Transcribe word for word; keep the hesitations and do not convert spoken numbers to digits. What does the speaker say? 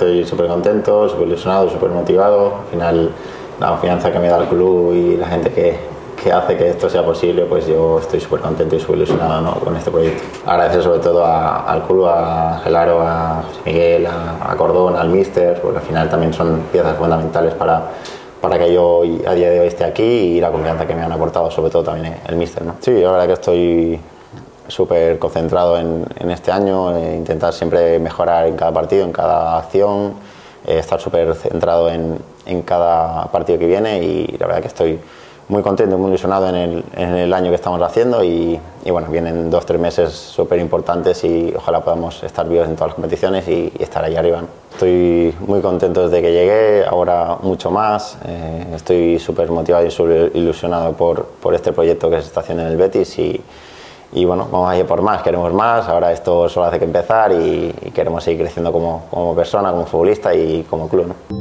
Estoy súper contento, súper ilusionado, súper motivado. Al final, la confianza que me da el club y la gente que, que hace que esto sea posible, pues yo estoy súper contento y súper ilusionado, ¿no?, con este proyecto. Agradecer sobre todo a, al club, a Gelaro, a José Miguel, a, a Cordón, al míster, porque al final también son piezas fundamentales para, para que yo hoy, a día de hoy esté aquí, y la confianza que me han aportado, sobre todo también el míster, ¿no? Sí, la verdad que estoy súper concentrado en, en este año, eh, intentar siempre mejorar en cada partido, en cada acción, eh, estar súper centrado en, en cada partido que viene, y la verdad que estoy muy contento y muy ilusionado en el, en el año que estamos haciendo, y, y bueno, vienen dos o tres meses súper importantes y ojalá podamos estar vivos en todas las competiciones y, y estar ahí arriba, ¿no? Estoy muy contento desde que llegué, ahora mucho más, eh, estoy súper motivado y súper ilusionado por, por este proyecto que se está haciendo en el Betis, y Y bueno, vamos a ir por más, queremos más, ahora esto solo hace que empezar, y, y queremos seguir creciendo como, como persona, como futbolista y como club, ¿no?